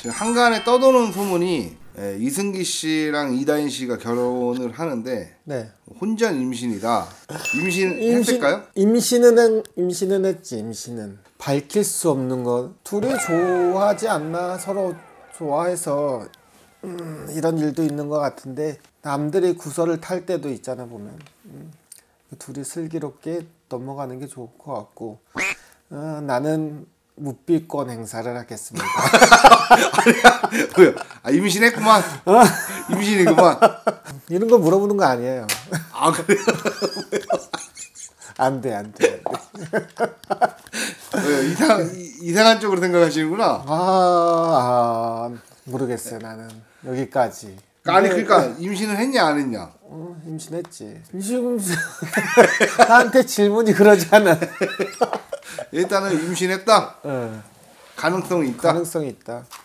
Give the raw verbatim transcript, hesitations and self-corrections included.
지금 한간에 떠도는 소문이 예, 이승기 씨랑 이다인 씨가 결혼을 하는데 네. 혼전 임신이다. 임신, 임신 했을까요? 임신은 한, 임신은 했지. 임신은 밝힐 수 없는 것. 둘이 좋아하지 않나. 서로 좋아해서 음, 이런 일도 있는 것 같은데 남들이 구설을 탈 때도 있잖아 보면. 음, 둘이 슬기롭게 넘어가는 게 좋을 것 같고 어, 나는 묵비권 행사를 하겠습니다. 아니야, 뭐야? 아, 임신했구만. 임신이구만. 이런 거 물어보는 거 아니에요. 아 그래요? 안 돼, 안 돼. 왜요? 이상 이상한 쪽으로 생각하시는구나. 아, 아 모르겠어요 나는 여기까지. 아니 근데, 그러니까 임신을 했냐 안 했냐? 어, 임신했지. 임신 나한테 질문이 그러잖아. 일단은 임신했다. 어, 가능성이 있다. 가능성이 있다.